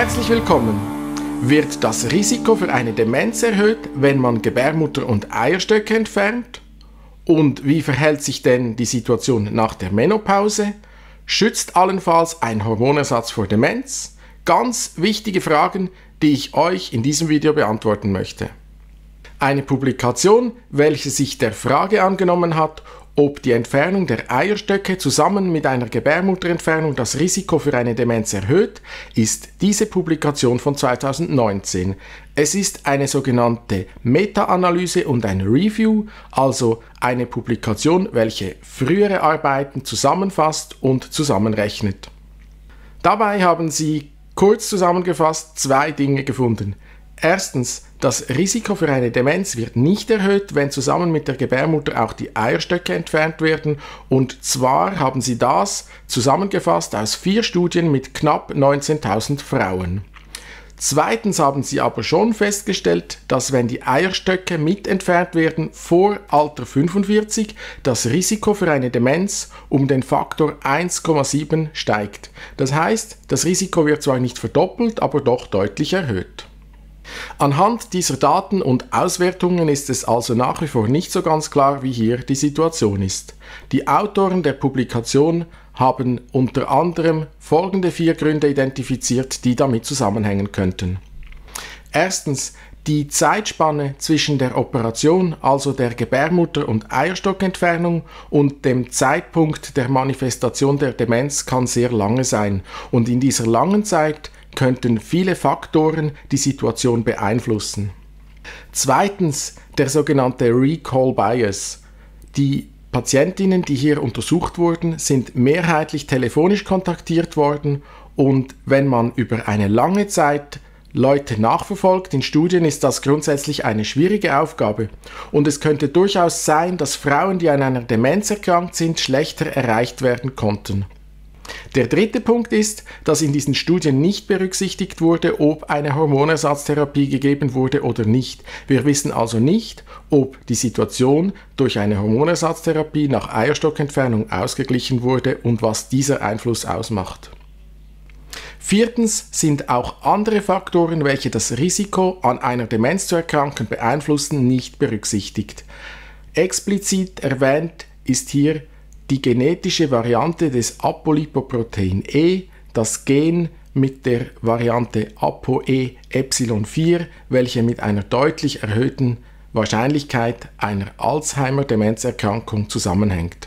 Herzlich willkommen! Wird das Risiko für eine Demenz erhöht, wenn man Gebärmutter und Eierstöcke entfernt? Und wie verhält sich denn die Situation nach der Menopause? Schützt allenfalls ein Hormonersatz vor Demenz? Ganz wichtige Fragen, die ich euch in diesem Video beantworten möchte. Eine Publikation, welche sich der Frage angenommen hat, ob die Entfernung der Eierstöcke zusammen mit einer Gebärmutterentfernung das Risiko für eine Demenz erhöht, ist diese Publikation von 2019. Es ist eine sogenannte Meta-Analyse und ein Review, also eine Publikation, welche frühere Arbeiten zusammenfasst und zusammenrechnet. Dabei haben sie kurz zusammengefasst zwei Dinge gefunden. Erstens, das Risiko für eine Demenz wird nicht erhöht, wenn zusammen mit der Gebärmutter auch die Eierstöcke entfernt werden, und zwar haben sie das zusammengefasst aus 4 Studien mit knapp 19.000 Frauen. Zweitens haben sie aber schon festgestellt, dass wenn die Eierstöcke mit entfernt werden vor Alter 45, das Risiko für eine Demenz um den Faktor 1,7 steigt. Das heißt, das Risiko wird zwar nicht verdoppelt, aber doch deutlich erhöht. Anhand dieser Daten und Auswertungen ist es also nach wie vor nicht so ganz klar, wie hier die Situation ist. Die Autoren der Publikation haben unter anderem folgende 4 Gründe identifiziert, die damit zusammenhängen könnten. Erstens, die Zeitspanne zwischen der Operation, also der Gebärmutter- und Eierstockentfernung, und dem Zeitpunkt der Manifestation der Demenz kann sehr lange sein, und in dieser langen Zeit könnten viele Faktoren die Situation beeinflussen. Zweitens, der sogenannte Recall Bias. Die Patientinnen, die hier untersucht wurden, sind mehrheitlich telefonisch kontaktiert worden, und wenn man über eine lange Zeit Leute nachverfolgt in Studien, ist das grundsätzlich eine schwierige Aufgabe, und es könnte durchaus sein, dass Frauen, die an einer Demenz erkrankt sind, schlechter erreicht werden konnten. Der dritte Punkt ist, dass in diesen Studien nicht berücksichtigt wurde, ob eine Hormonersatztherapie gegeben wurde oder nicht. Wir wissen also nicht, ob die Situation durch eine Hormonersatztherapie nach Eierstockentfernung ausgeglichen wurde und was dieser Einfluss ausmacht. Viertens sind auch andere Faktoren, welche das Risiko, an einer Demenz zu erkranken, beeinflussen, nicht berücksichtigt. Explizit erwähnt ist hier die genetische Variante des Apolipoprotein E, das Gen mit der Variante ApoE-Epsilon4, welche mit einer deutlich erhöhten Wahrscheinlichkeit einer Alzheimer-Demenzerkrankung zusammenhängt.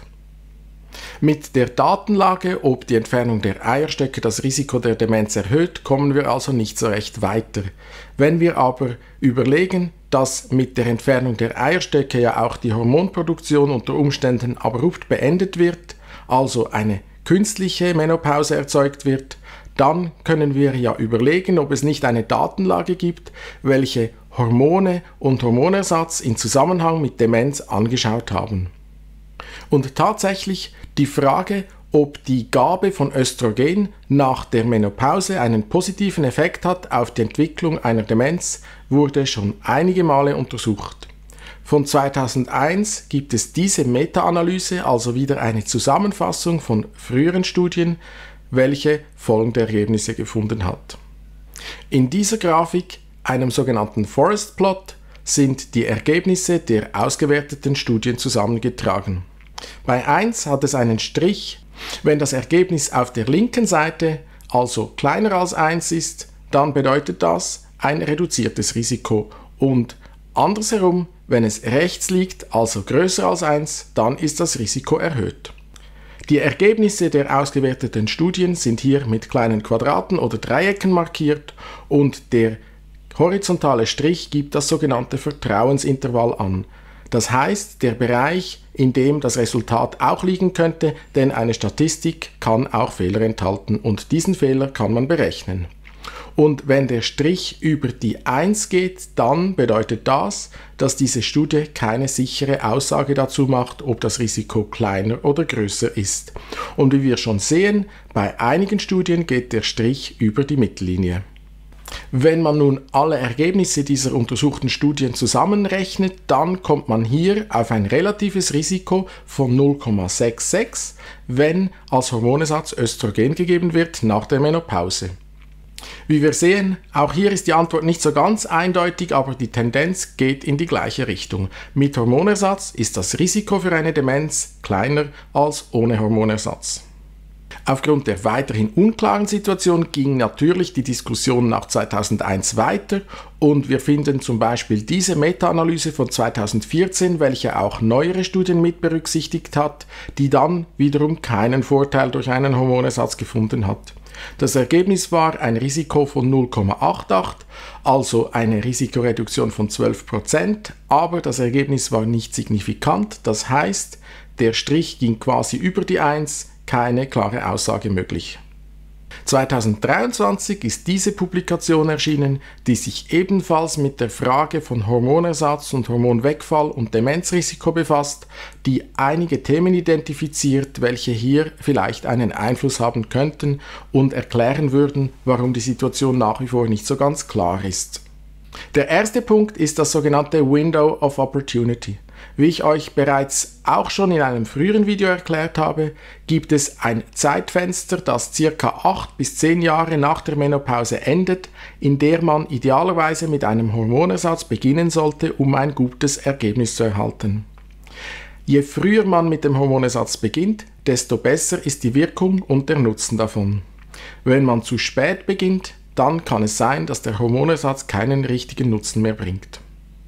Mit der Datenlage, ob die Entfernung der Eierstöcke das Risiko der Demenz erhöht, kommen wir also nicht so recht weiter. Wenn wir aber überlegen, dass mit der Entfernung der Eierstöcke ja auch die Hormonproduktion unter Umständen abrupt beendet wird, also eine künstliche Menopause erzeugt wird, dann können wir ja überlegen, ob es nicht eine Datenlage gibt, welche Hormone und Hormonersatz in Zusammenhang mit Demenz angeschaut haben. Und tatsächlich die Frage, ob die Gabe von Östrogen nach der Menopause einen positiven Effekt hat auf die Entwicklung einer Demenz, wurde schon einige Male untersucht. Von 2001 gibt es diese Meta-Analyse, also wieder eine Zusammenfassung von früheren Studien, welche folgende Ergebnisse gefunden hat. In dieser Grafik, einem sogenannten Forest Plot, sind die Ergebnisse der ausgewerteten Studien zusammengetragen. Bei 1 hat es einen Strich. Wenn das Ergebnis auf der linken Seite also kleiner als 1 ist, dann bedeutet das ein reduziertes Risiko, und andersherum, wenn es rechts liegt, also größer als 1, dann ist das Risiko erhöht. Die Ergebnisse der ausgewerteten Studien sind hier mit kleinen Quadraten oder Dreiecken markiert, und der horizontale Strich gibt das sogenannte Vertrauensintervall an. Das heißt, der Bereich, in dem das Resultat auch liegen könnte, denn eine Statistik kann auch Fehler enthalten, und diesen Fehler kann man berechnen. Und wenn der Strich über die 1 geht, dann bedeutet das, dass diese Studie keine sichere Aussage dazu macht, ob das Risiko kleiner oder größer ist. Und wie wir schon sehen, bei einigen Studien geht der Strich über die Mittellinie. Wenn man nun alle Ergebnisse dieser untersuchten Studien zusammenrechnet, dann kommt man hier auf ein relatives Risiko von 0,66, wenn als Hormonersatz Östrogen gegeben wird nach der Menopause. Wie wir sehen, auch hier ist die Antwort nicht so ganz eindeutig, aber die Tendenz geht in die gleiche Richtung. Mit Hormonersatz ist das Risiko für eine Demenz kleiner als ohne Hormonersatz. Aufgrund der weiterhin unklaren Situation ging natürlich die Diskussion nach 2001 weiter und wir finden zum Beispiel diese Meta-Analyse von 2014, welche auch neuere Studien mit berücksichtigt hat, die dann wiederum keinen Vorteil durch einen Hormonersatz gefunden hat. Das Ergebnis war ein Risiko von 0,88, also eine Risikoreduktion von 12%, aber das Ergebnis war nicht signifikant, das heißt, der Strich ging quasi über die 1, keine klare Aussage möglich. 2023 ist diese Publikation erschienen, die sich ebenfalls mit der Frage von Hormonersatz und Hormonwegfall und Demenzrisiko befasst, die einige Themen identifiziert, welche hier vielleicht einen Einfluss haben könnten und erklären würden, warum die Situation nach wie vor nicht so ganz klar ist. Der erste Punkt ist das sogenannte Window of Opportunity. Wie ich euch bereits auch schon in einem früheren Video erklärt habe, gibt es ein Zeitfenster, das ca. 8 bis 10 Jahre nach der Menopause endet, in der man idealerweise mit einem Hormonersatz beginnen sollte, um ein gutes Ergebnis zu erhalten. Je früher man mit dem Hormonersatz beginnt, desto besser ist die Wirkung und der Nutzen davon. Wenn man zu spät beginnt, dann kann es sein, dass der Hormonersatz keinen richtigen Nutzen mehr bringt.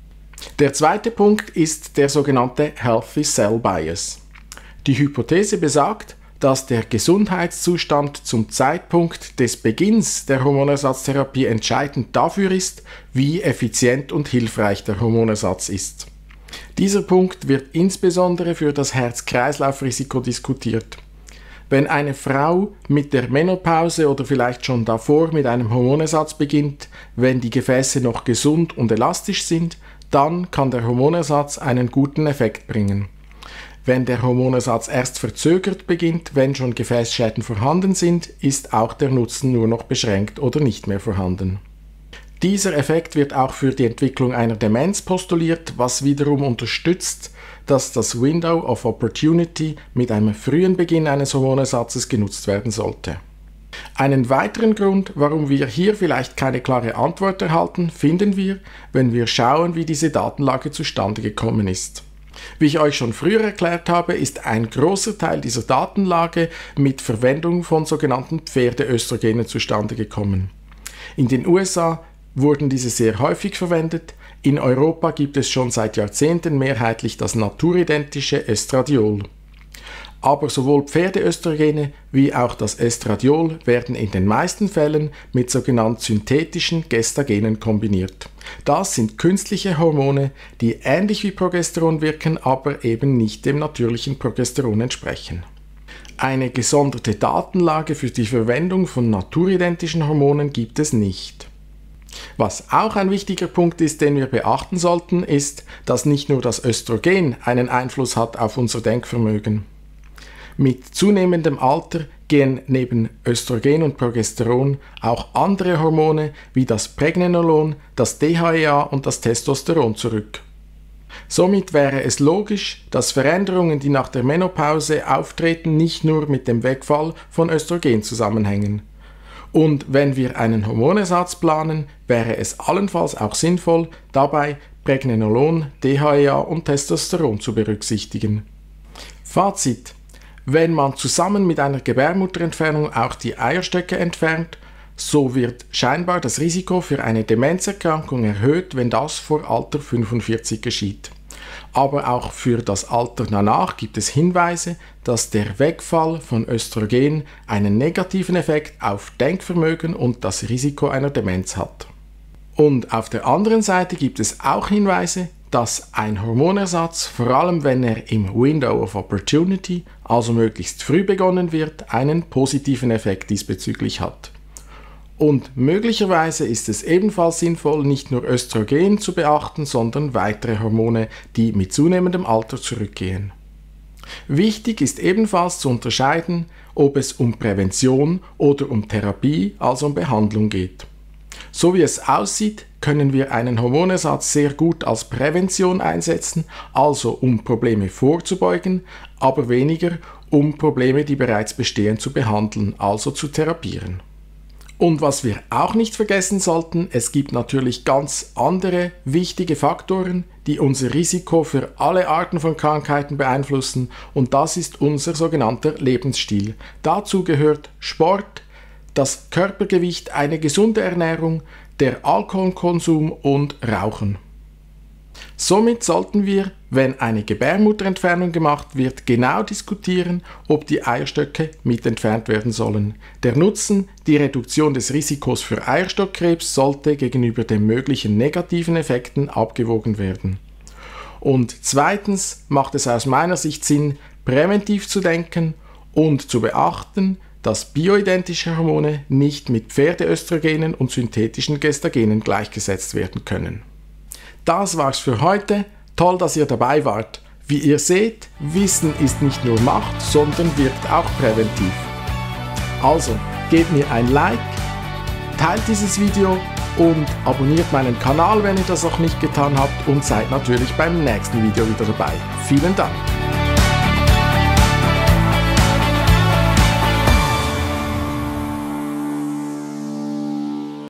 Der zweite Punkt ist der sogenannte Healthy Cell Bias. Die Hypothese besagt, dass der Gesundheitszustand zum Zeitpunkt des Beginns der Hormonersatztherapie entscheidend dafür ist, wie effizient und hilfreich der Hormonersatz ist. Dieser Punkt wird insbesondere für das Herz-Kreislauf-Risiko diskutiert. Wenn eine Frau mit der Menopause oder vielleicht schon davor mit einem Hormonersatz beginnt, wenn die Gefäße noch gesund und elastisch sind, dann kann der Hormonersatz einen guten Effekt bringen. Wenn der Hormonersatz erst verzögert beginnt, wenn schon Gefäßschäden vorhanden sind, ist auch der Nutzen nur noch beschränkt oder nicht mehr vorhanden. Dieser Effekt wird auch für die Entwicklung einer Demenz postuliert, was wiederum unterstützt, dass das Window of Opportunity mit einem frühen Beginn eines Hormonersatzes genutzt werden sollte. Einen weiteren Grund, warum wir hier vielleicht keine klare Antwort erhalten, finden wir, wenn wir schauen, wie diese Datenlage zustande gekommen ist. Wie ich euch schon früher erklärt habe, ist ein großer Teil dieser Datenlage mit Verwendung von sogenannten Pferdeöstrogenen zustande gekommen. In den USA wurden diese sehr häufig verwendet, in Europa gibt es schon seit Jahrzehnten mehrheitlich das naturidentische Estradiol. Aber sowohl Pferdeöstrogene wie auch das Estradiol werden in den meisten Fällen mit sogenannten synthetischen Gestagenen kombiniert. Das sind künstliche Hormone, die ähnlich wie Progesteron wirken, aber eben nicht dem natürlichen Progesteron entsprechen. Eine gesonderte Datenlage für die Verwendung von naturidentischen Hormonen gibt es nicht. Was auch ein wichtiger Punkt ist, den wir beachten sollten, ist, dass nicht nur das Östrogen einen Einfluss hat auf unser Denkvermögen. Mit zunehmendem Alter gehen neben Östrogen und Progesteron auch andere Hormone wie das Pregnenolon, das DHEA und das Testosteron zurück. Somit wäre es logisch, dass Veränderungen, die nach der Menopause auftreten, nicht nur mit dem Wegfall von Östrogen zusammenhängen. Und wenn wir einen Hormonersatz planen, wäre es allenfalls auch sinnvoll, dabei Pregnenolon, DHEA und Testosteron zu berücksichtigen. Fazit: Wenn man zusammen mit einer Gebärmutterentfernung auch die Eierstöcke entfernt, so wird scheinbar das Risiko für eine Demenzerkrankung erhöht, wenn das vor Alter 45 geschieht. Aber auch für das Alter danach gibt es Hinweise, dass der Wegfall von Östrogen einen negativen Effekt auf Denkvermögen und das Risiko einer Demenz hat. Und auf der anderen Seite gibt es auch Hinweise, dass ein Hormonersatz, vor allem wenn er im Window of Opportunity, also möglichst früh begonnen wird, einen positiven Effekt diesbezüglich hat. Und möglicherweise ist es ebenfalls sinnvoll, nicht nur Östrogen zu beachten, sondern weitere Hormone, die mit zunehmendem Alter zurückgehen. Wichtig ist ebenfalls zu unterscheiden, ob es um Prävention oder um Therapie, also um Behandlung geht. So wie es aussieht, können wir einen Hormonersatz sehr gut als Prävention einsetzen, also um Probleme vorzubeugen, aber weniger um Probleme, die bereits bestehen, zu behandeln, also zu therapieren. Und was wir auch nicht vergessen sollten, es gibt natürlich ganz andere wichtige Faktoren, die unser Risiko für alle Arten von Krankheiten beeinflussen, und das ist unser sogenannter Lebensstil. Dazu gehört Sport, das Körpergewicht, eine gesunde Ernährung, der Alkoholkonsum und Rauchen. Somit sollten wir, wenn eine Gebärmutterentfernung gemacht wird, genau diskutieren, ob die Eierstöcke mit entfernt werden sollen. Der Nutzen, die Reduktion des Risikos für Eierstockkrebs, sollte gegenüber den möglichen negativen Effekten abgewogen werden. Und zweitens macht es aus meiner Sicht Sinn, präventiv zu denken und zu beachten, dass bioidentische Hormone nicht mit Pferdeöstrogenen und synthetischen Gestagenen gleichgesetzt werden können. Das war's für heute. Toll, dass ihr dabei wart. Wie ihr seht, Wissen ist nicht nur Macht, sondern wirkt auch präventiv. Also, gebt mir ein Like, teilt dieses Video und abonniert meinen Kanal, wenn ihr das noch nicht getan habt, und seid natürlich beim nächsten Video wieder dabei. Vielen Dank.